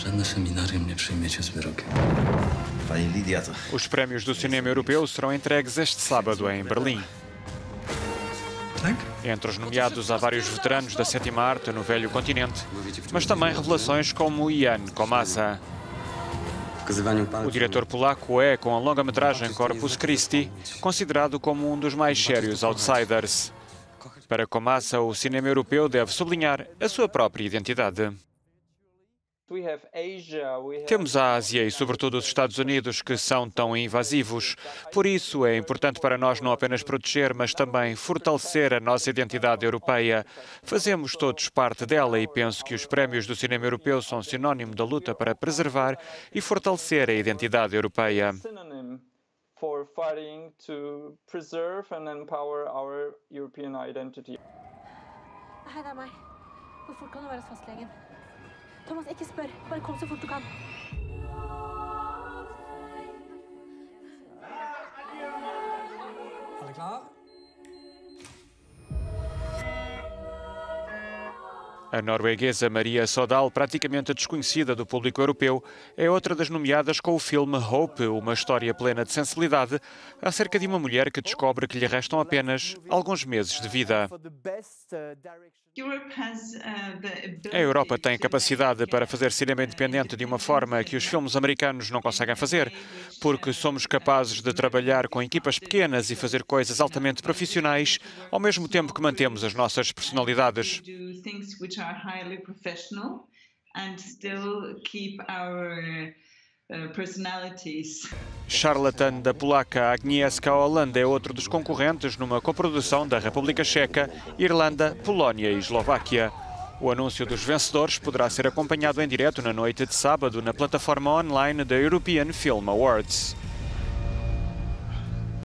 Żadne seminarium nie przyjmiecie z wyrokiem. Pani Lidia to... Os prémios do cinema europeu serão entregues este sábado em Berlim. Tak? Entre os nomeados há vários veteranos da sétima arte no velho continente, mas também revelações como Jan Komasa. O diretor polaco é, com a longa-metragem Corpus Christi, considerado como um dos mais sérios outsiders. Para Komasa, o cinema europeu deve sublinhar a sua própria identidade. Temos a Ásia e, sobretudo, os Estados Unidos, que são tão invasivos. Por isso, é importante para nós não apenas proteger, mas também fortalecer a nossa identidade europeia. Fazemos todos parte dela e penso que os prémios do cinema europeu são sinónimo da luta para preservar e fortalecer a identidade europeia. Thomas, ikke spør. Bare kom så fort du kan. Alle klar? A norueguesa Maria Sodal, praticamente desconhecida do público europeu, é outra das nomeadas com o filme Hope, uma história plena de sensibilidade, acerca de uma mulher que descobre que lhe restam apenas alguns meses de vida. A Europa tem a capacidade para fazer cinema independente de uma forma que os filmes americanos não conseguem fazer, porque somos capazes de trabalhar com equipas pequenas e fazer coisas altamente profissionais, ao mesmo tempo que mantemos as nossas personalidades. Charlatan, da polaca Agnieszka Holland, é outro dos concorrentes numa coprodução da República Checa, Irlanda, Polónia e Eslováquia. O anúncio dos vencedores poderá ser acompanhado em direto na noite de sábado na plataforma online da European Film Awards.